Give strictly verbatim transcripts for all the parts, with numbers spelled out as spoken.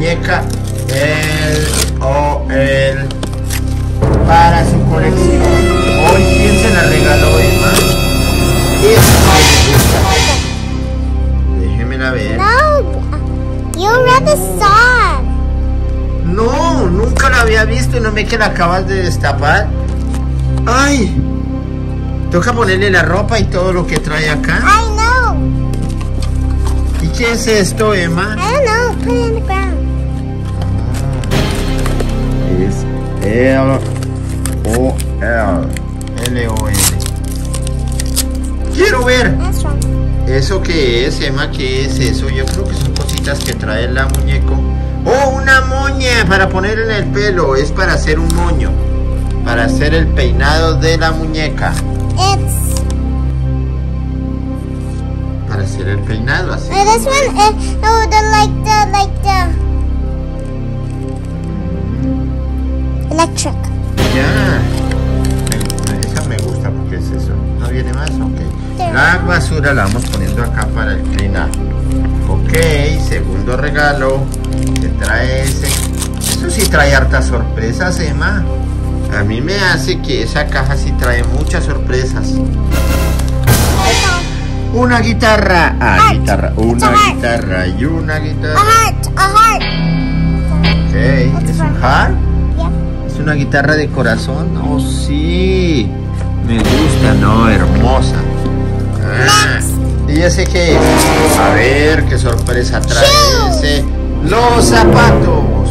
muñeca L O L para su colección. Hoy, ¿quién se la regaló, Emma? Déjemela ver. No, you're rather sad. No, nunca la había visto. ¿No ve que la acabas de destapar? ¡Ay! Toca ponerle la ropa y todo lo que trae acá. I know. ¿Y qué es esto, Emma? I don't know. Put it on the ground. Es L O L. L O L. Quiero ver. That's wrong. ¿Eso qué es, Emma? ¿Qué es eso? Yo creo que son cositas que trae la muñeco. ¡Oh, una moña! Para poner en el pelo. Es para hacer un moño. Para hacer el peinado de la muñeca. It's. Para hacer el peinado así. Uh, this one. Uh, no, the like the like the electric. Ya. Me- esa me gusta porque es eso. ¿No viene más? Ok. La basura la vamos poniendo acá para el peinar. Ok, segundo regalo. ¿Qué trae ese? Eso sí trae hartas sorpresas, Emma. A mí me hace que esa caja sí trae muchas sorpresas. Una guitarra. Ah, Heart. guitarra. Una It's a heart. guitarra y una A guitarra. heart. A heart. Ok, ¿es un heart? Yep. ¿Es una guitarra de corazón? Oh, sí. Me gusta, ¿no? Hermosa. Ah, ¿y ese qué es? A ver, qué sorpresa trae Shoes. ese. Los zapatos.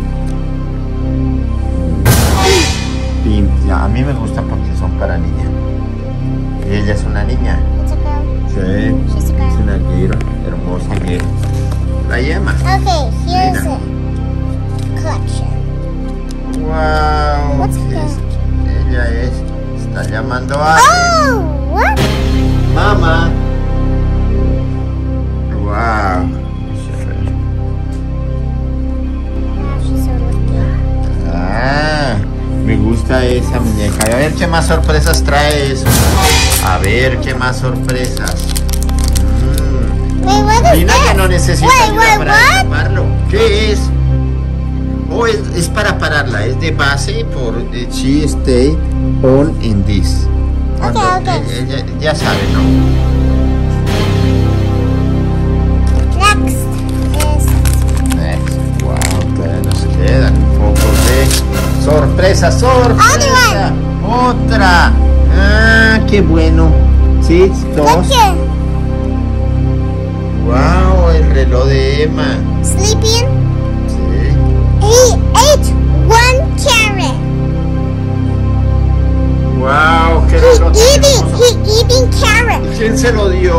Pin- ya, a mí me gusta porque son para niña. Y ella es una niña. It's a girl. Sí. She's a Es girl. una girl, hermosa girl. La llama. Okay, here's Mira. a collection. Wow. What's ¿qué that? es? Ella es. Está llamando a alguien. Oh, what? Mamá. Wow. Wow, she's so lucky. Ah, me gusta esa muñeca. A ver qué más sorpresas trae eso. A ver qué más sorpresas. Mm. Wait, what is Mira this? que no necesita Wait, ayuda wait, para what? destaparlo. ¿Qué es? Oh, es, es para pararla. Es de base por eh, she stay on in this. Cuando, ok. eh, ella- ya sabe, ¿no? Next is Next. Wow, todavía nos quedan un poco de sorpresa, sorpresa. Otra. Ah, qué bueno. Sí, dos. look here. Wow, el reloj de Emma. Sleeping. Sí. He ate one carrot. Wow, qué He reloj tan eating. hermoso. He eating carrot. ¿Y quién se lo dio?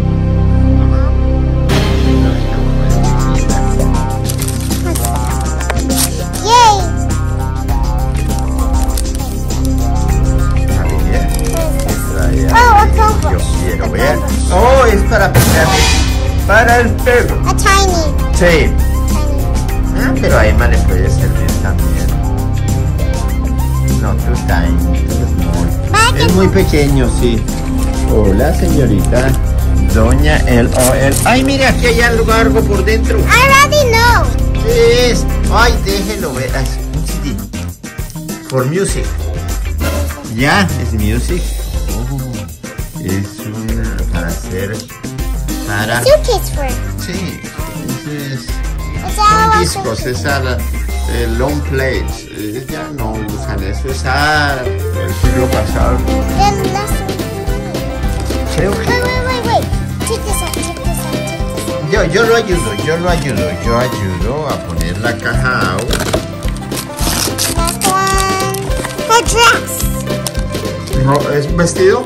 Yay. A ver, ¿qué trae ahí? Oh, a compass. Yo quiero A ver. compass. Oh, es para pegar para el pelo. A tiny. Sí. Tiny. Ah, pero a Emma le puede servir también. No, too tiny, too small. Back Es and muy pequeño, sí. Hola, señorita. Doña L O L. Ay, mira, aquí hay algo, algo por dentro. I already know. ¿Qué es? Ay, déjelo ver. Ah, es un C D. For music. Ya, es music. Oh, es una para hacer. Para. Suitcase for it. Sí, es. It's Son all discos, es a la, eh, long plates. Eh, ya no usan eso, es a el siglo pasado. Then let's. Creo Wait, que wait, wait, wait. Take this out. Take this out. Take this out. yo, yo lo ayudo, yo lo ayudo, yo ayudo a poner la caja out. Last one. Her dress. No, ¿es un vestido?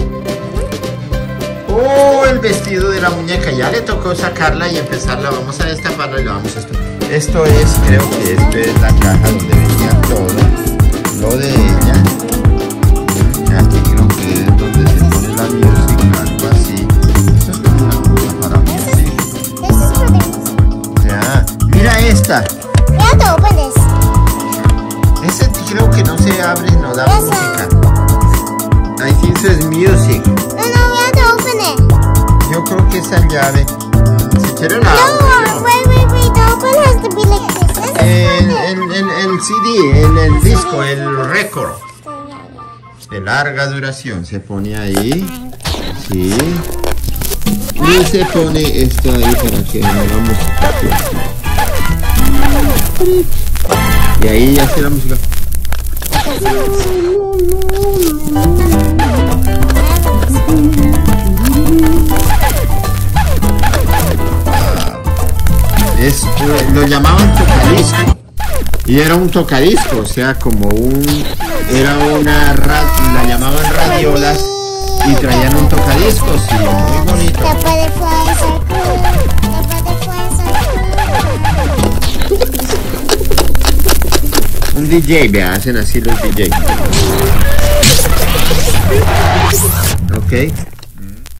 Oh, el vestido de la muñeca. Ya le tocó sacarla y empezarla. Vamos a destaparla y le vamos a esto. Esto es, creo que esto es la caja donde venía todo lo de ella. Aquí creo que es donde se pone la music, algo así. Esto es como una cosa para music. This is for the. Ya, mira esta. We have to open this. Ese creo que no se abre, no da Yes, música. I think so es music. No, no, we have to open it. Yo creo que esa llave. Si quieren la No, abro yo. wait, wait, wait. The open has to be like this. disco, el récord de larga duración. Se pone ahí. Sí. Y se pone esto ahí para que no hagamos. Y ahí ya hace la música. Es, lo llamaban tocadisco. Y era un tocadisco, o sea, como un... Era una... La llamaban radiolas y traían un tocadiscos, sí, muy bonito. Un D J, vea, hacen así los D J. Ok.